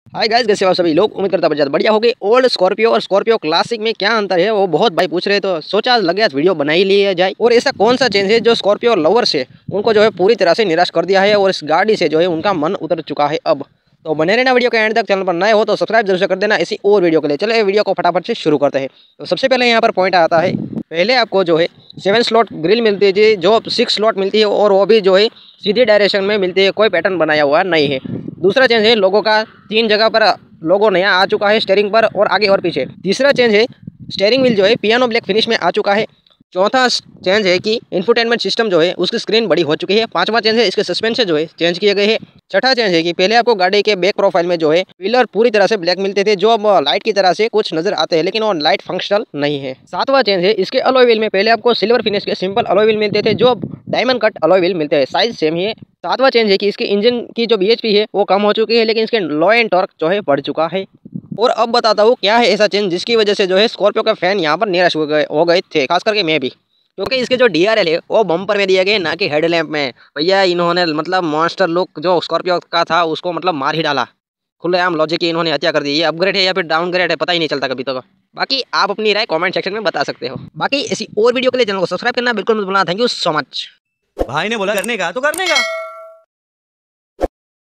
Hi guys, कैसे हो सभी लोग। उम्मीद करता बहुत बढ़िया होगी। ओल्ड स्कॉर्पियो और स्कॉर्पियो क्लासिक में क्या अंतर है वो बहुत भाई पूछ रहे, तो सोचा आज लग गया वीडियो बना ही लिया जाए। और ऐसा कौन सा चेंज है जो स्कॉर्पियो लवर्स है उनको जो है पूरी तरह से निराश कर दिया है और इस गाड़ी से जो है उनका मन उतर चुका है अब। तो बने रहना वीडियो के एंड तक। चैनल पर नए हो तो सब्सक्राइब जरूर से कर देना ऐसी और वीडियो के लिए। चलो वीडियो को फटाफट से शुरू करते हैं। तो सबसे पहले यहाँ पर पॉइंट आता है, पहले आपको जो है 7 स्लॉट ग्रिल मिलती थी, जो 6 स्लॉट मिलती है और वो भी जो है सीधी डायरेक्शन में मिलती है, कोई पैटर्न बनाया हुआ नहीं है। दूसरा चेंज है लोगों का, 3 जगह पर लोगो नया आ चुका है स्टीयरिंग पर और आगे और पीछे। तीसरा चेंज है स्टीयरिंग व्हील जो है पियानो ब्लैक फिनिश में आ चुका है। चौथा चेंज है कि इंफोटेनमेंट सिस्टम जो है उसकी स्क्रीन बड़ी हो चुकी है। पांचवा चेंज है इसके सस्पेंशन जो है चेंज किए गए हैं। छठा चेंज है कि पहले आपको गाड़ी के बैक प्रोफाइल में जो है पिलर पूरी तरह से ब्लैक मिलते थे, जो अब लाइट की तरह से कुछ नजर आते हैं लेकिन वो लाइट फंक्शनल नहीं है। सातवां चेंज है इसके अलॉय व्हील में पहले आपको सिल्वर फिनिश के सिंपल अलॉय व्हील मिलते थे, जो अब डायमंड कट अलॉय व्हील मिलते हैं, साइज सेम ही है। सातवां चेंज है कि इसके इंजन की जो बीएचपी है वो कम हो चुकी है लेकिन इसके लो एंड टॉर्क जो है बढ़ चुका है। और अब बताता हूँ क्या है ऐसा चेंज जिसकी वजह से जो है स्कॉर्पियो के फैन यहाँ पर निराश हो गए थे, खास करके मैं भी, क्योंकि इसके जो डीआरएल है वो बम्पर में दिए गए ना कि हेडलैम्प में। भैया इन्होंने मतलब मॉन्स्टर लुक जो स्कॉर्पियो का था उसको मतलब मार ही डाला। खुलेआम लॉजिक की इन्होंने हत्या कर दी। ये अपग्रेड है या फिर डाउनग्रेड है पता ही नहीं चलता कभी तो। बाकी आप अपनी राय कमेंट सेक्शन में बता सकते हो। बाकी ऐसी और वीडियो के लिए चैनल को सब्सक्राइब करना बिल्कुल मत भूलना। Thank you so much. भाई ने बोला करने का तो करने का।